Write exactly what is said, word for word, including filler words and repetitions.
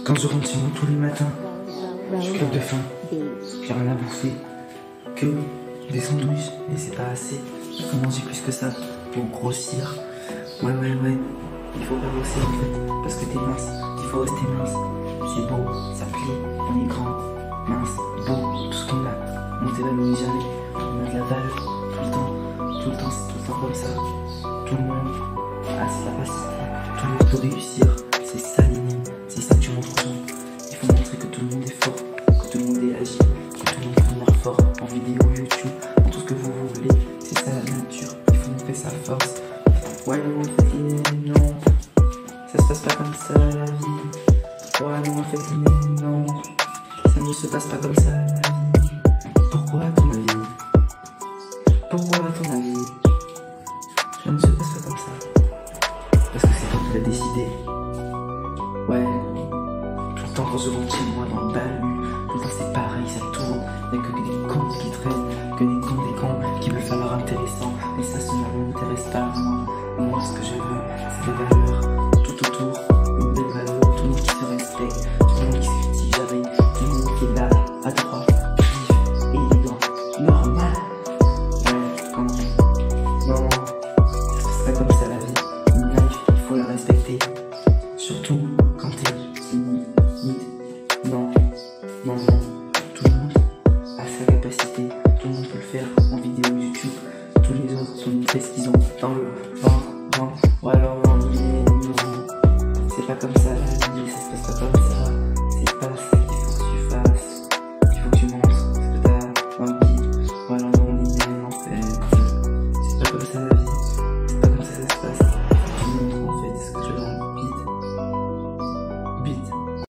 Quand je rentre chez moi tous les matins, je crève de faim, j'ai rien à bouffer, que des sandwichs, et c'est pas assez. Il faut manger plus que ça pour grossir. Ouais, ouais, ouais, il faut pas grossir en fait, parce que t'es mince, il faut rester mince. C'est beau, ça plaît, on est grand, mince, beau, tout ce qu'on a, on s'évanouit jamais, on a de la valeur, tout le temps, tout le temps, c'est tout le temps comme ça. Tout le monde a sa capacité, tout le monde peut réussir, c'est ça l'énigme, c'est ça que tu montres aux gens. Il faut montrer que tout le monde est fort, que tout le monde est agile, que tout le monde peut venir fort en vidéo, YouTube, en tout ce que vous voulez, c'est ça la nature, il faut montrer sa force. Ouais, non, en fait, non, ça se passe pas comme ça la vie. Ouais, non, en fait, non, ça ne se passe pas comme ça la vie. Pourquoi à ton avis? Pourquoi à ton avis? Ça ne se passe pas comme ça. Parce que c'est toi qui l'as décidé. Ouais, tout le temps quand je rentre chez moi dans le bahut, tout le temps c'est pareil, ça tourne. Y'a que des cons qui traînent, que des cons, des cons qui veulent faire leur intéressant. Mais ça, ça ne m'intéresse pas moi. Moi, ce que je veux, c'est des valeurs tout autour, une belle valeur, tout le monde qui se respecte, tout le monde qui se critique jamais, tout le monde qui est là, à droite, vif, élégant, normal. Ouais, quand non, c'est pas comme ça la vie. Une life, il faut la respecter. Surtout quand t'es timide. Non, non, non. Tout le monde a sa capacité. Tout le monde peut le faire en vidéo YouTube. Tous les autres sont une ce qu'ils ont dans le ventre, ventre. Ou alors en non. C'est pas comme ça la vie, ça se passe pas comme ça. C'est pas ça.